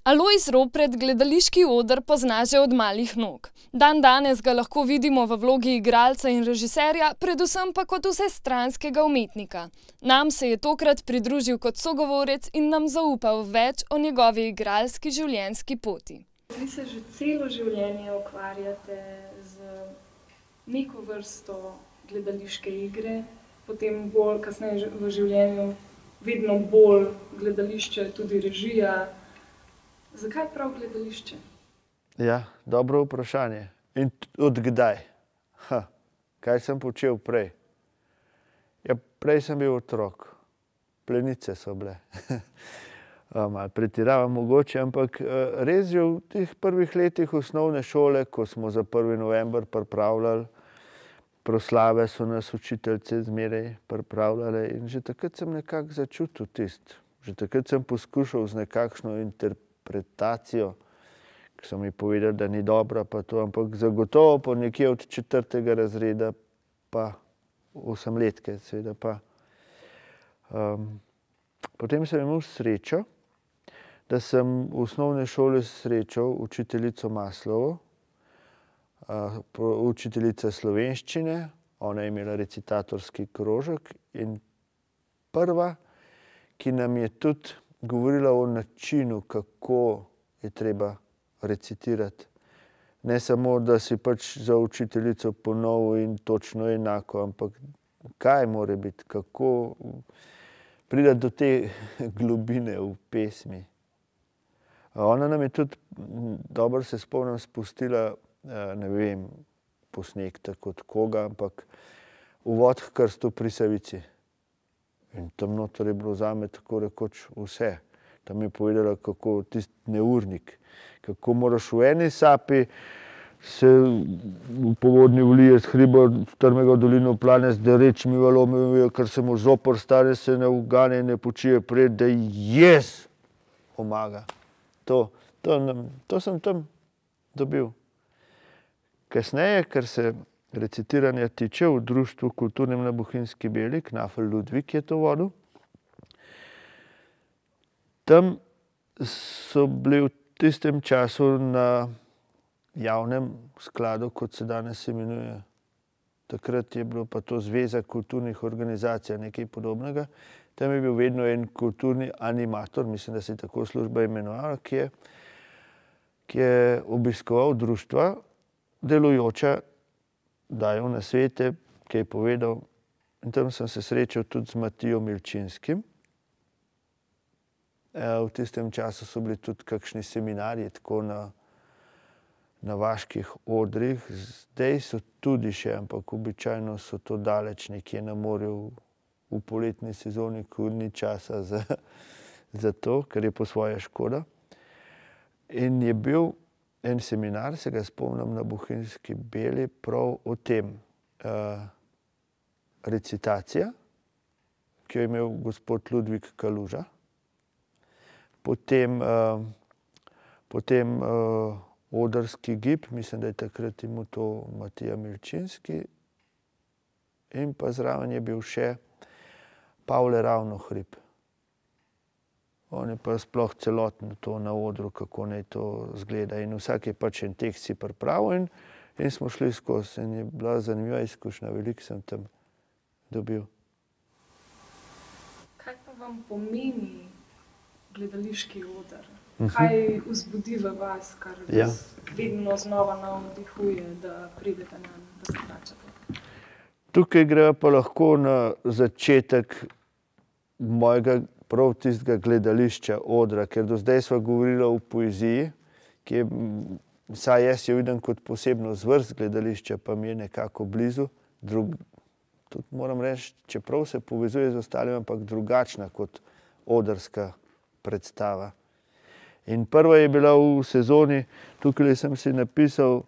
Alojz Ropret gledališki oder pozna že od malih nog. Dandanes ga lahko vidimo v vlogi igralca in režiserja, predvsem pa kot vsestranskega umetnika. Nam se je tokrat pridružil kot sogovorec in nam zaupal več o njegovi igralski življenjski poti. Vi se že celo življenje ukvarjate z neko vrsto gledališke igre, potem bolj kasneje v življenju vedno bolj gledališče, tudi režija. Zakaj prav gledališče? Ja, dobro vprašanje. In od kdaj? Kaj sem počel prej? Ja, prej sem bil otrok. Plenice so bile. Malo pretiravam mogoče, ampak res že v teh prvih letih osnovne šole, ko smo za 1. november pripravljali proslave, so nas učiteljice zmeraj pripravljale in že takrat sem nekako začutil tisto. Že takrat sem poskušal z nekakšno interpretacijo, ki so mi povedali, da ni dobra, pa to, ampak zagotovo po nekje od 4. razreda pa 8-letke, seveda pa. Potem sem imel srečo, da sem v osnovni šoli srečal učiteljico Maslovo, učiteljica slovenščine, ona je imela recitatorski krožek in prva, ki nam je tudi govorila o načinu, kako je treba recitirati. Ne samo, da si pač za učiteljico ponovil in točno enako, ampak kaj mora biti, kako priti do te globine v pesmi. Ona nam je tudi, dobro se spomnim, spustila, ne vem, posnek tako od koga, ampak Uvod k krstu pri Savici. In tam noter je bilo zame tako rekoč vse. Tam je povedala, kako tisti neurnik, kako moraš v eni sapi se v povodni vlije s hriba strmega v dolino plane, z derečimi valomi, ker se mu zopr stane, se ne ugane in ne počije pred, da jaz pomaga. To sem tam dobil. Kasneje, ker se recitiranja tiče, v društvu kulturnem na Bohinjski Beli, Knafel Ludvik je to vodil. Tam so bili v tistem času na javnem skladu, kot se danes imenuje. Takrat je bilo pa to Zveza kulturnih organizacij, nekaj podobnega. Tam je bil vedno en kulturni animator, mislim, da se je tako služba imenovala, ki je obiskoval društva, delujoča, dajal nasvete, ki je povedal. In tam sem se srečal tudi z Matijom Milčinskim. V tistem času so bili tudi kakšni seminarji tako na vaških odrih. Zdaj so tudi še, ampak običajno so to daleč nekje na morju v poletni sezoni, ko ni časa za to, ker je po svoje škoda. In je bil en seminar, se ga spomnim, na Bohinjski Beli, prav o tem. Recitacija, ki jo je imel gospod Ludvik Kaluža. Potem odrski gib, mislim, da je takrat imel to Matija Milčinski. In pa zraven je bil še Pavle Ravnohrib. On je pa sploh celotno to na odru, kako naj to zgleda. In vsak je pač en tekst si pripravil in smo šli skozi. In je bila zanimiva izkušnja, veliko sem tam dobil. Kaj pa vam pomeni gledališki oder? Kaj vzbudi v vas, kar vas vedno znova navdihuje, da pridete nanj, da se vračate? Tukaj gre pa lahko na začetek mojega prav tistega gledališča, odra, ker do zdaj sva govorila o poeziji, ki je, saj jaz jo vidim kot posebno zvrst gledališča, pa mi je nekako blizu. Tudi moram reči, čeprav se povezuje z ostalimi, ampak drugačna kot odrska predstava. In prva je bila v sezoni, tukaj sem si napisal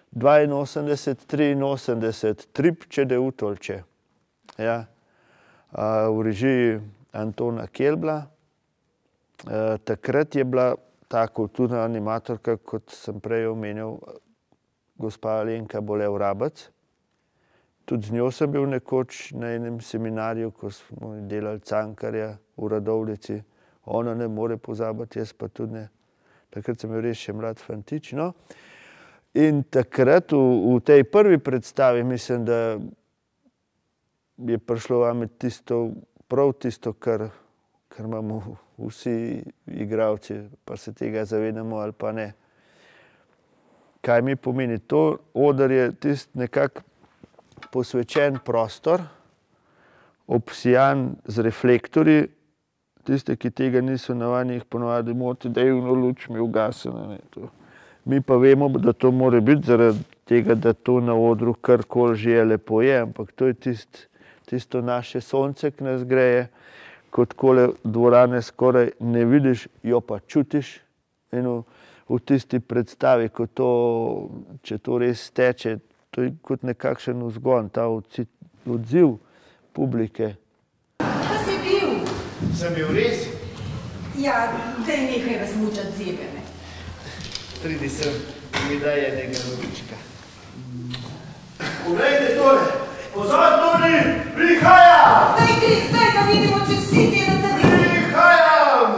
82-83, Tripče de Utolče. Ja, v režiji Antona Kelbla. Takrat je bila ta kulturna animatorka, kot sem prej omenil, gospa Alenka Bolev-Rabec. Tudi z njo sem bil nekoč na enem seminarju, ko smo delali Cankarja v Radovljici. Ona ne more pozabiti, jaz pa tudi ne. Takrat sem bil res še mlad fantič, no. In takrat v tej prvi predstavi mislim, da je prišlo vame tisto, prav tisto, kar imamo vsi igralci, pa se tega zavedamo ali pa ne. Kaj mi pomeni to? Oder je tisti nekako posvečen prostor, obsijan z reflektorji. Tiste, ki tega niso navadni, jih ponavadi moti, da je luč mi ugasnjena. Mi pa vemo, da to mora biti zaradi tega, da to na odru karkoli že je lepo je, ampak to je tisto naše sonce, ki nas greje, ko takole dvorane skoraj ne vidiš, jo pa čutiš. In v tisti predstavi, če to res teče, to je kot nekakšen vzgon, ta odziv publike. Kaj si bil? Sem bil res? Ja, daj nekaj razmučati zebe. Pridi sem, mi daj enega robička. Poglejte tole, pozor Toni, prihaja! Daj Kris, daj da vidimo, če si ti na zadnji. Prihajam!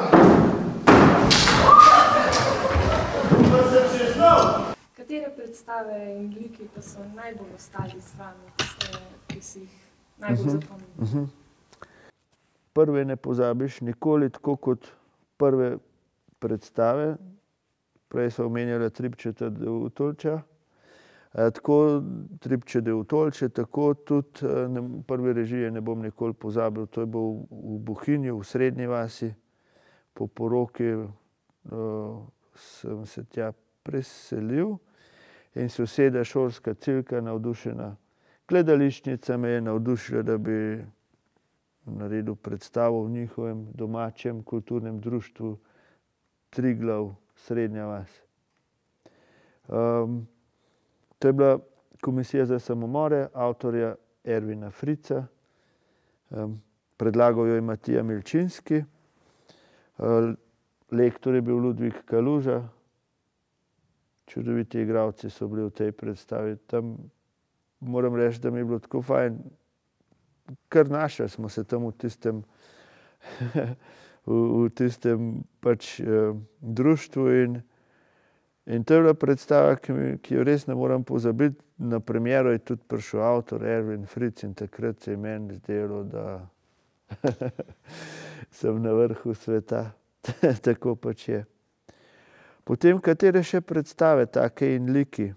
Pa sem še znal. Katere predstave in liki pa so najbolj ostali z vami, ki si jih najbolj zapomnili? Prve ne pozabiš nikoli, tako kot prve predstave. Prej so omenjala Tripčeta Devotolča. Tako Tripče Devotolče, tako tudi prve režije ne bom nikoli pozabil. To je bil v Bohinju, v Srednji vasi. Po poroki sem se tja preselil in soseda šolska Cilka, navdušena gledališčnica, me je navdušila, da bi naredil predstavo v njihovem domačem kulturnem društvu Triglav, Srednja vas. To je bila Komisija za samomore avtorja Ervina Frica. Predlagal jo je Matija Milčinski. Lektor je bil Ludvik Kaluža. Čudoviti igralci so bili v tej predstavi. Tam moram reči, da mi je bilo tako fajn. Kar našli smo se tam v tistem pač društvu in to je bila predstava, ki jo res ne moram pozabiti. Na premiero je tudi prišel avtor Ervin Fric in takrat se je meni zdelo, da sem na vrhu sveta. Tako pač je. Potem, katere še predstave, take in liki?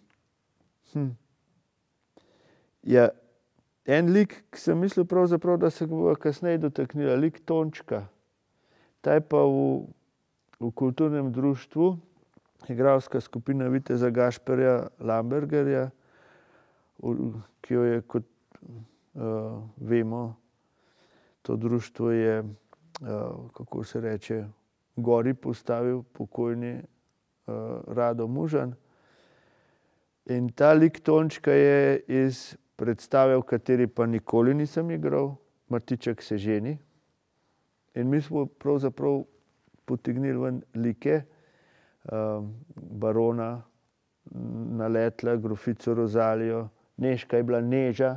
Ja, en lik, ki sem mislil pravzaprav, da se ga bo kasneje dotaknila, lik Tončka. Ta je pa v kulturnem društvu, igralska skupina Viteza Gašperja Lambergerja, ki jo je, kot vemo, to društvo je, kako se reče, gori postavil pokojni Rado Mužan. In ta lik Tončka je iz predstave, v kateri pa nikoli nisem igral, Martiček se ženi. In mi smo pravzaprav potegnili ven like barona Naletla, grofico Rozalijo, Nežka je bila Neža,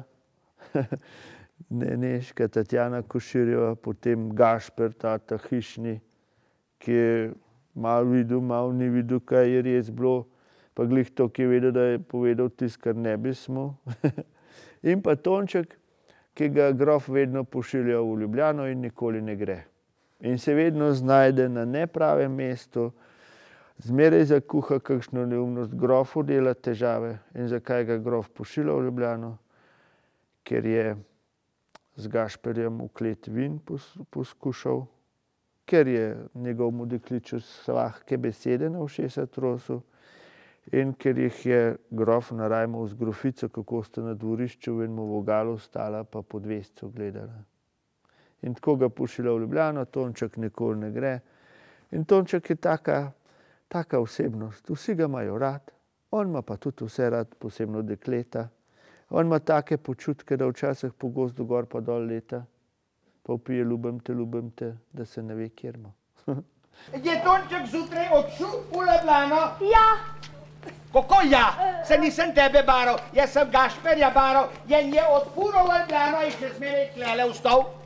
Nežka Tatjana Koširjeva, potem Gašper, ta hišni, ki je malo videl, malo ni videl, kaj je res bilo, pa glih to, ki je vedel, da je povedal tisto, kar ne bi smel. In pa Tonček, ki ga grof vedno pošilja v Ljubljano in nikoli ne gre. In se vedno znajde na nepravem mestu, zmeraj zakuha kakšno neumnost, grofu dela težave. In zakaj ga grof pošilja v Ljubljano? Ker je z Gašperjem v klet vin poskušal, ker je njegovemu dekliču slahke besede na ušesa trosil in ker jih je grof narajmal z grofico, kako sta na dvorišču v enem vogalu stala pa po dvescu gledala. In tako ga pošilja v Ljubljano, Tonček nikoli ne gre. In Tonček je taka osebnost, vsi ga imajo rad, on ima pa tudi vse rad, posebno dekleta. On ima take počutke, da včasih po gozdu gor pa dol leta, pa vpije ljubim te, da se ne ve, kjer ima. Je Tonček zjutraj odšel v Ljubljano? Ja. Kako ja? Se nisem tebe baral, jaz sem Gašperja baral, jen je odpural v Ljubljano in še zmeraj tlele vstal.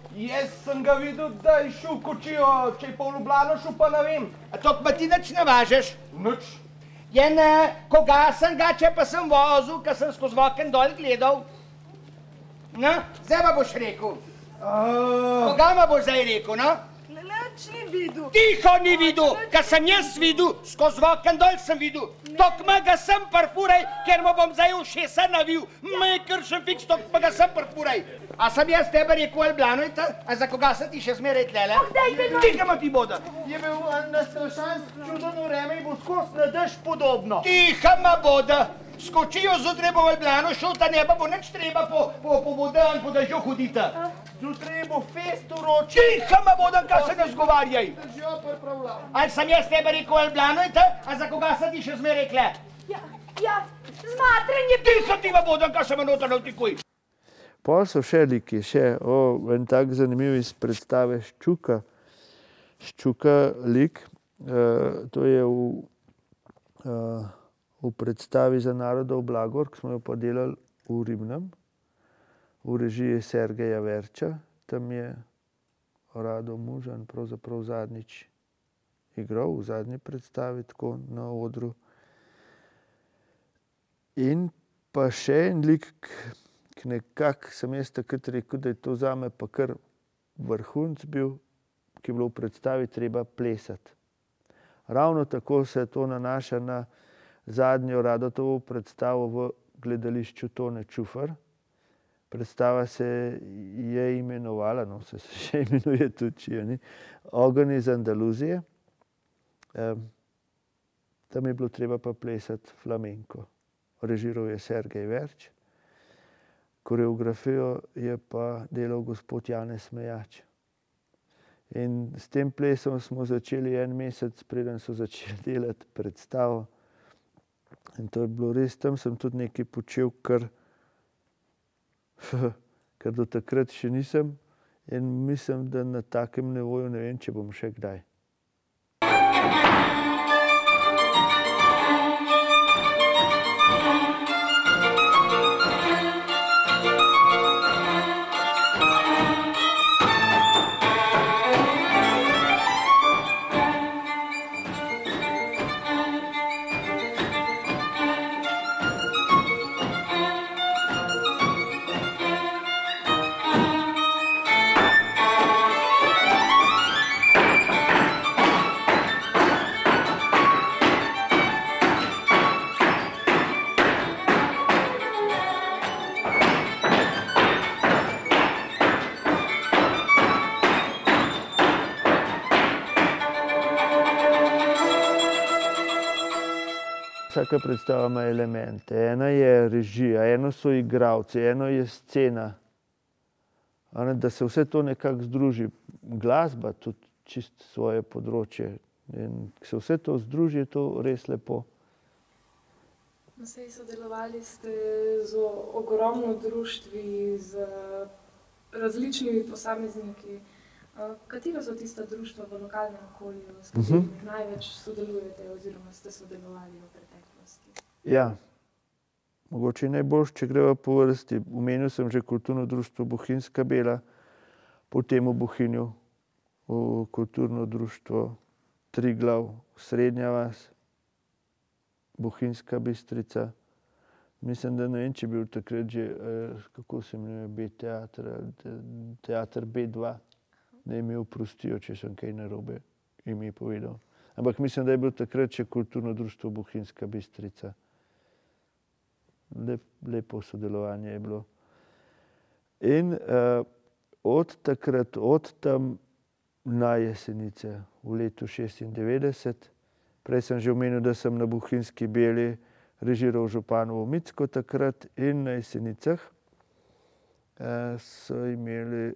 Jaz sem ga videl, da je šel v Kočijo, če je pa v Ljubljano šel, pa ne vem. A to pa ti nič ne važeš? Nič. Koga sem ga, če pa sem vozil, ker sem skozi oken dol gledal. No, zdaj pa boš rekel. Koga ma boš zdaj rekel, no? Nič ni videl. Tiho ni videl, ker sem jaz videl, skozi oken dol sem videl. Tok ma ga sem parfuraj, ker mu bom zdaj ušesa navil. Me kršem fiks, tok ma ga sem parfuraj. A sem jaz tebe rekel Ljubljano, a za koga se ti še zmeraj tlele? Tiho ma ti boda. Je bil na strašansko čudno vreme in bo skozi na dež podobno. Tiho ma boda. Skočijo zjutraj bo v Ljubljano šel, ta ne pa bo nič treba po vodan, po dežju hodita. Zjutraj bo fest uroči. Tiho ma boda, kaj se ne zgovarjaj. Držjo pripravljam. Ali sem jaz tebe rekel Ljubljano, a za koga se ti še zmeraj tle? Ja, zmatranje. Tiho ti ma boda, kaj se me noter navtikuj. Pol so še liki, en tak zanimiv iz predstave Ščuka. Ščuka lik, to je v predstavi za Narodov blagor, ki smo jo pa delali v Ribnem, v režiji Sergeja Verča. Tam je Rado Mužan pravzaprav zadnjič igral, v zadnji predstavi, tako na odru. In pa še en lik, ki nekako sem jaz takrat rekel, da je to zame pa kar vrhunc bil, ki je bilo v predstavi treba plesati. Ravno tako se to nanaša na zadnjo Radotovo predstavo v gledališču Tone Čufar. Predstava se je imenovala, no se še imenuje tudi, če jo ni, Ogenj iz Andaluzije. Tam je bilo treba pa plesati flamenko. Režiral je Sergej Verč. Koreografijo je pa delal gospod Janez Mejač. In s tem plesom smo začeli en mesec, preden so začeli delati predstavo. In to je bilo res, tam sem tudi nekaj počel, kar do takrat še nisem. In mislim, da na takem nivoju ne vem, če bom še kdaj. Vsaka predstava ima elemente. Ena je režija, eno so igralci, eno je scena. Da se vse to nekako združi. Glasba, tudi čisto svoje področje. In ko se vse to združi, je to res lepo. Sodelovali ste z ogromno društvi, z različnimi posamezniki. Katera so tista društva v lokalnem okolju, s katerimi največ sodelujete oziroma ste sodelovali v preteklosti? Ja, mogoče najboljše, če greva po vrsti. Omenil sem že kulturno društvo Bohinjska Bela, potem v Bohinju kulturno društvo Triglav, Srednja vas, Bohinjska Bistrica. Mislim, da ne vem, če je bil takrat že, kako se imenuje, B-teater, teater B2. Ne mi oprostijo, če sem kaj narobe ime povedal. Ampak mislim, da je bilo takrat še kulturno društvo Bohinjska Bistrica. Lepo sodelovanje je bilo. In od takrat, od tam na Jesenice v letu 1996, prej sem že omenil, da sem na Bohinjski Beli režiral Županovo Micko takrat in na Jesenicah so imeli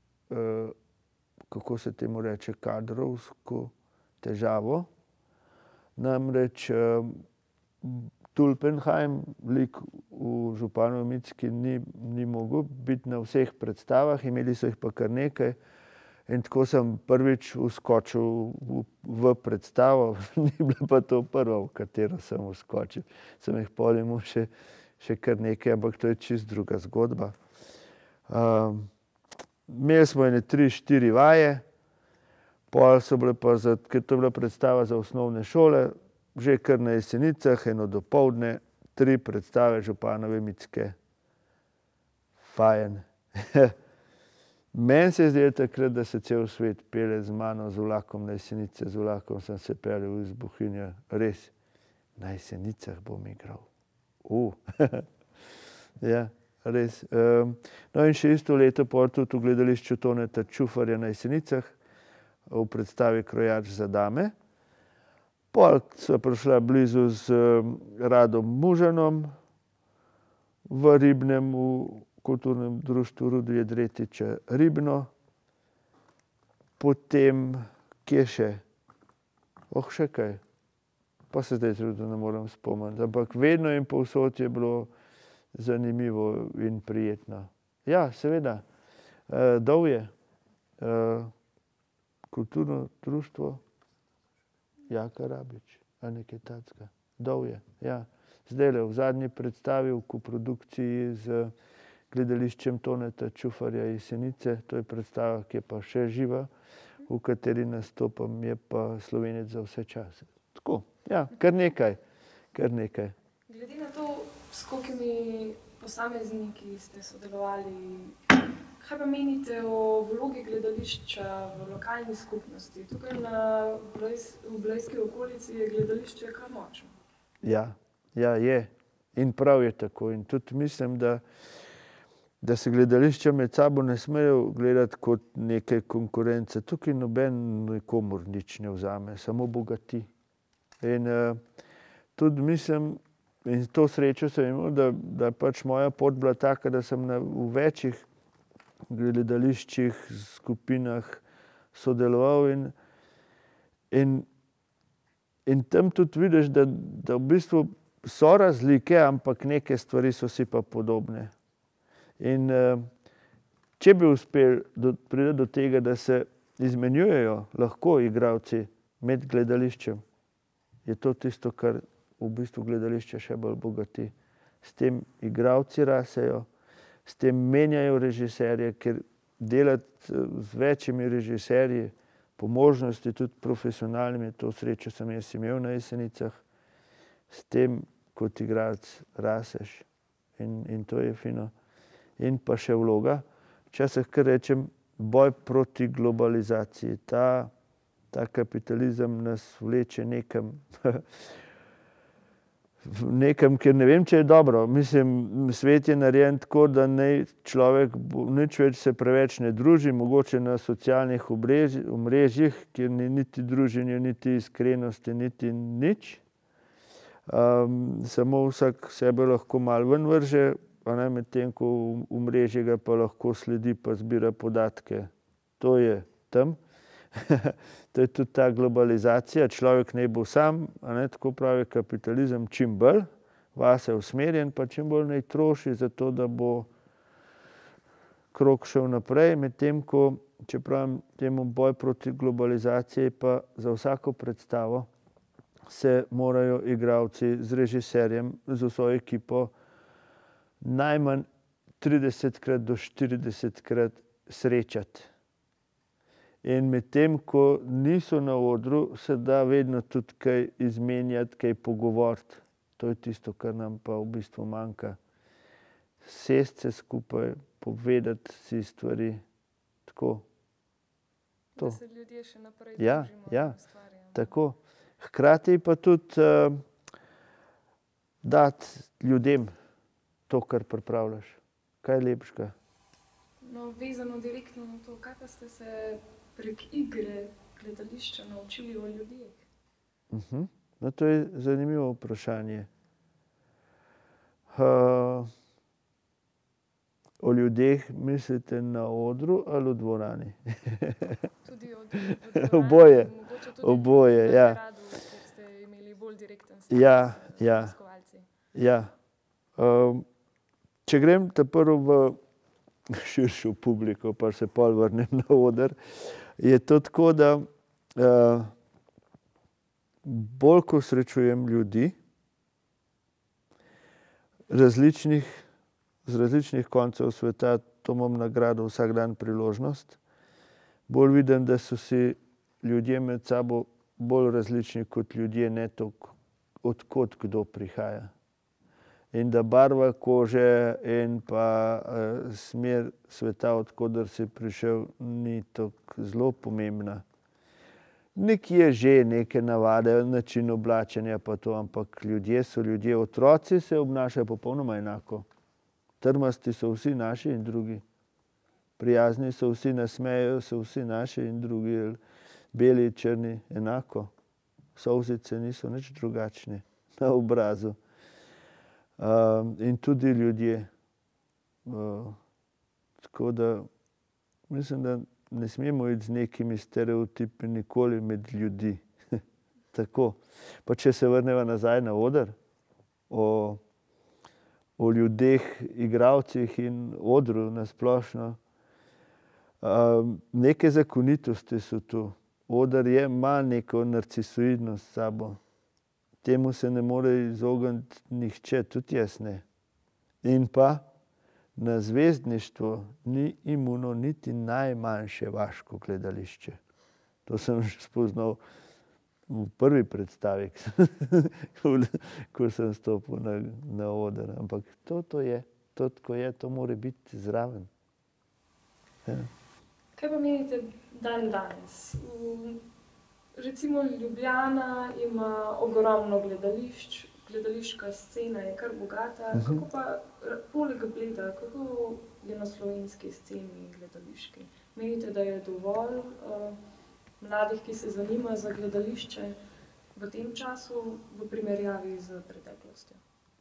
kako se temu reče, kadrovsko težavo. Namreč Tulpenheim, lik v Županovi Micki, ni mogel biti na vseh predstavah, imeli so jih pa kar nekaj. In tako sem prvič vskočil v predstavo, ni bila pa to prva, v katero sem vskočil. Sem jih pol imel še kar nekaj, ampak to je čisto druga zgodba. Imeli smo ene 3-4 vaje, pol so bile pa, ker to je bila predstava za osnovne šole, že kar na Jesenicah, eno dopoldne, 3 predstave Županove Micke. Fajn. Meni se je zdelo takrat, da se cel svet pelje z mano z vlakom na Jesenice, z vlakom sem se peljal iz Bohinja, res. Na Jesenicah bom igral. Ja, res. No in še isto leto pol tudi v gledališču Toneta Čufarja na Jesenicah, v predstavi Krojač za dame. Pol sva prišla blizu z Radom Mužanom v Ribnem, v kulturnem društvu Rudi Jedretiča Ribno. Potem, kje še? Še kaj. Pa se zdaj tudi ne morem spomniti. Ampak vedno in povsod je bilo zanimivo in prijetno. Ja, seveda. Dovje. Kulturno društvo Jaka Rabič. A nekaj takega. Dovje, ja. Zdajle v zadnji predstavi v koprodukciji z gledališčem Toneta Čufarja Jesenice. To je predstava, ki je pa še živa, v kateri nastopam, je pa Slovenec za vse čase. Tako, ja, kar nekaj. Glede na to, s kolikimi posamezniki ste sodelovali, kaj pa menite o vlogi gledališča v lokalni skupnosti? Tukaj v blejski okolici je gledališče kar močno. Ja, je. In prav je tako. In tudi mislim, da se gledališča med sabo ne smejo gledati kot neke konkurence. Tukaj noben nikomur nič ne vzame, samo bogati. In tudi mislim, in to srečo sem imel, da pač moja pot bila taka, da sem v večjih gledališčih, skupinah sodeloval in tam tudi vidiš, da v bistvu so razlike, ampak neke stvari so si pa podobne. In če bi uspeli priti do tega, da se izmenjujejo lahko igralci med gledališčem, je to tisto, kar v bistvu gledališče še bolj bogati. S tem igralci rasejo, s tem menjajo režiserje, ker delati z večjimi režiserji, po možnosti tudi profesionalnimi, to srečo sem jaz imel na Jesenicah, s tem kot igralec raseš in to je fino. In pa še vloga, včasih kar rečem, boj proti globalizaciji. Ta kapitalizem nas vleče nekam, kjer ne vem, če je dobro. Mislim, svet je narejen tako, da naj človek nič več se preveč ne druži, mogoče na socialnih omrežjih, kjer ni niti druženja, niti iskrenosti, niti nič. Samo vsak sebe lahko malo ven vrže, medtem ko v omrežje ga pa lahko sledi pa zbira podatke. To je tam. To je tudi ta globalizacija, človek naj bo sam, tako pravi kapitalizem, čim bolj vase usmerjen, pa čim bolj naj troši za to, da bo krog šel naprej, medtem ko, če pravim temu boj proti globalizaciji, pa za vsako predstavo se morajo igralci z režiserjem, z vso ekipo najmanj 30krat do 40krat srečati. In medtem, ko niso na odru, se da vedno tudi kaj izmenjati, kaj pogovoriti. To je tisto, kar nam pa v bistvu manjka. Sesti se skupaj, povedati si stvari. Tako. Da se ljudje še naprej družimo. Ja, ustvarjamo. Tako. Hkrati pa tudi dati ljudem to, kar pripravljaš. Kaj je lepšega? No, vezano direktno na to, kaj pa ste se prek igre gledališča naučili o ljudeh? No, to je zanimivo vprašanje. O ljudeh mislite na odru ali v dvorani? Tudi v dvorani. Oboje. Mogoče tudi Oboje, ja. v gradu, kjer ste imeli bolj direkten stik z obiskovalci. Ja. Če grem prvo v širšo publiko, pa se pol vrnem na oder, je to tako, da bolj ko srečujem ljudi različnih z različnih koncev sveta, to imam nagrado vsak dan priložnost. Bolj vidim, da so si ljudje med sabo bolj različni kot ljudje, ne toliko odkot kdo prihaja. In da barva kože in pa smer sveta, odkoder si prišel, ni tako zelo pomembna. Nekje že neke navade, način oblačenja pa to, ampak ljudje so ljudje. Otroci se obnašajo popolnoma enako. Trmasti so vsi naši in drugi. Prijazni so vsi, nasmejajo se vsi naši in drugi. Beli, črni, enako. Solzice niso nič drugačne na obrazu. In tudi ljudje. Tako da mislim, da ne smemo iti z nekimi stereotipi nikoli med ljudi. Tako. Pa če se vrneva nazaj na oder, o ljudeh, igralcih in odru na splošno. Neke zakonitosti so tu. Oder ima neko narcisoidnost s sabo. Temu se ne more izogniti nihče, tudi jaz ne. In pa na zvezdništvo ni imuno niti najmanjše vaško gledališče. To sem že spoznal v prvi predstavi, ko sem stopil na oder. Ampak to je, to tako je, to mora biti zraven. Ja. Kaj pa menite dan danes? Recimo Ljubljana ima ogromno gledališč, gledališka scena je kar bogata. Kako pa poleg Bleda, kako je na slovenski sceni gledališki? Menite, da je dovolj mladih, ki se zanimajo za gledališče v tem času v primerjavi z preteklostjo?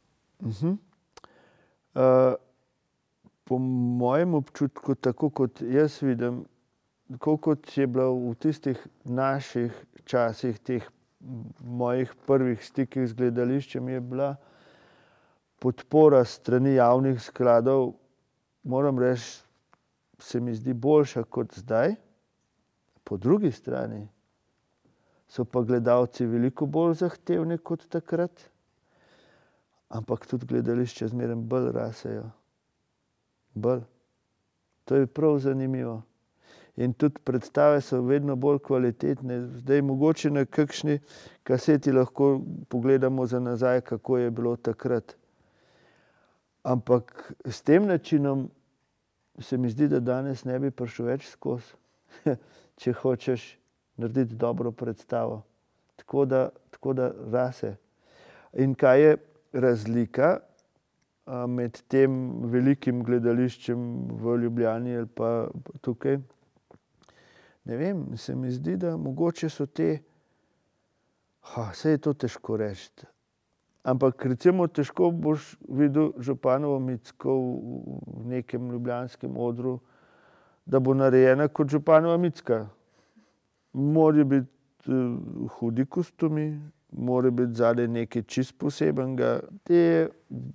Po mojem občutku, tako kot jaz vidim, tako kot je bila v tistih naših časih, teh mojih prvih stikih z gledališčem, je bila podpora strani javnih skladov, moram reči, se mi zdi boljša kot zdaj. Po drugi strani so pa gledalci veliko bolj zahtevni kot takrat, ampak tudi gledališče zmeraj bolj rasejo. Bolj. To je prav zanimivo. In tudi predstave so vedno bolj kvalitetne. Zdaj mogoče na kakšni kaseti lahko pogledamo za nazaj, kako je bilo takrat. Ampak s tem načinom se mi zdi, da danes ne bi prišel več skozi, če hočeš narediti dobro predstavo. Tako da rase. In kaj je razlika med tem velikim gledališčem v Ljubljani ali pa tukaj? Ne vem, se mi zdi, da mogoče so te, saj je to težko reči, ampak recimo težko boš videl Županovo Micko v nekem ljubljanskem odru, da bo narejena kot Županova Micka. Morajo biti hudi kostumi, mora biti zadaj nekaj čist posebenega. Te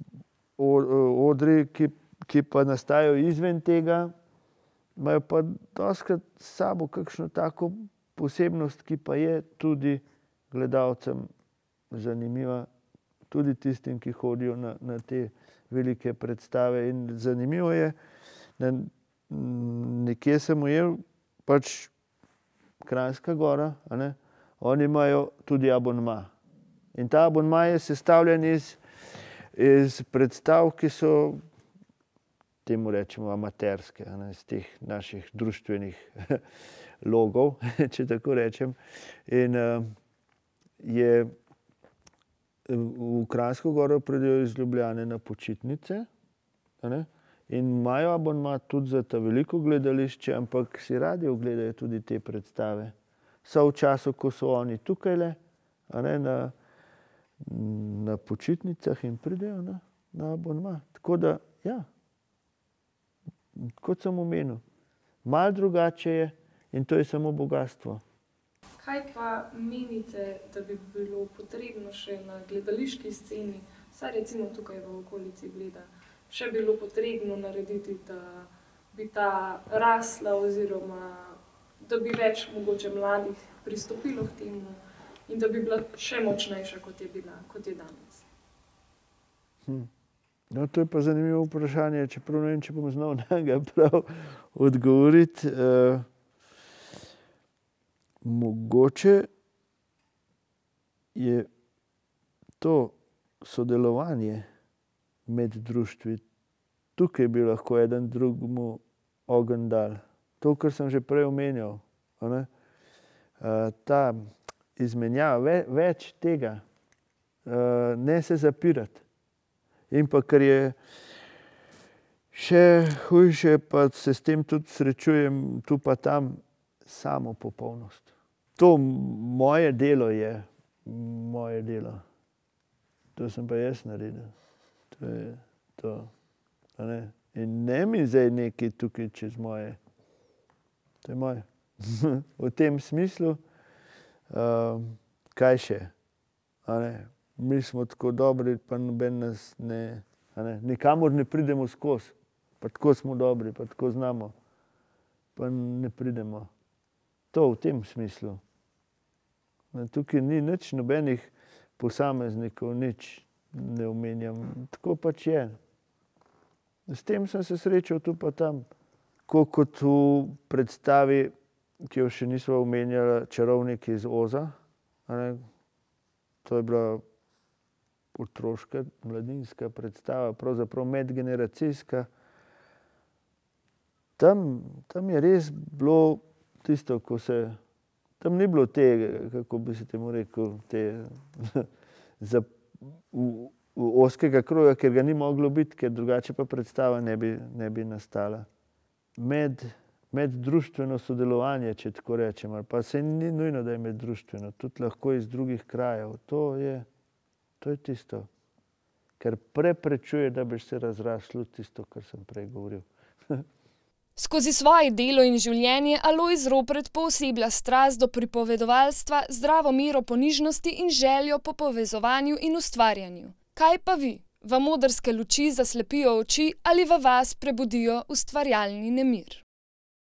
odri, ki pa nastajajo izven tega, imajo pa dostikrat s sabo kakšno tako posebnost, ki pa je tudi gledalcem zanimiva, tudi tistim, ki hodijo na te velike predstave. In zanimivo je, da nekje sem ujel, pač Kranjska Gora, oni imajo tudi abonma. In ta abonma je sestavljen iz predstav, ki so, temu rečemo, amaterske, iz teh naših društvenih logov, če tako rečem. In v Kranjsko Goro pridejo iz Ljubljane na počitnice in imajo abonma tudi za ta veliko gledališče, ampak si radi ogledajo tudi te predstave. So v času, ko so oni tukajle, na počitnicah in pridejo na abonma. Tako da, ja, kot sem omenil, malo drugače je in to je samo bogastvo. Kaj pa menite, da bi bilo potrebno še na gledališki sceni, vsaj recimo tukaj v okolici Bleda, še bilo potrebno narediti, da bi ta rasla oziroma da bi več mogoče mladih pristopilo k temu in da bi bila še močnejša, kot je danes? No, to je pa zanimivo vprašanje, čeprav ne vem, če bom znal na ga prav odgovoriti. Mogoče je to sodelovanje med društvi, tukaj bi lahko eden drugemu ogenj dal. To, kar sem že prej omenjal, ta izmenjava, več tega, ne se zapirati. In pa, kar je še hujše, pa se s tem tudi srečujem tu pa tam, samopopolnost. To moje delo je, moje delo. To sem pa jaz naredil. To je to. In ne mi zdaj nekaj tukaj čez moje. To je moje. V tem smislu, kaj še? Mi smo tako dobri, pa noben nas ne, nikamor ne pridemo skozi. Pa tako smo dobri, pa tako znamo. Pa ne pridemo. To v tem smislu. Tukaj ni nič nobenih posameznikov, nič ne omenjam. Tako pač je. S tem sem se srečal tu pa tam. Kot v predstavi, ki jo še nismo omenjali, Čarovniki iz Oza. To je bila otroška, mladinska predstava, pravzaprav medgeneracijska. Tam je res bilo tisto, ko se, tam ni bilo tega, kako bi se temu rekel, ozkega kroga, ker ga ni moglo biti, ker drugače pa predstava ne bi nastala. Meddruštveno sodelovanje, če tako rečem, ali pa se ni nujno, da je meddruštveno, tudi lahko iz drugih krajev. To je tisto, kar preprečuje, da bi se razraslo tisto, kar sem prej govoril. Skozi svoje delo in življenje Alojz Ropret pooseblja strast do pripovedovalstva, zdravo mero ponižnosti in željo po povezovanju in ustvarjanju. Kaj pa vi? Vam odrske luči zaslepijo oči ali v vas prebudijo ustvarjalni nemir?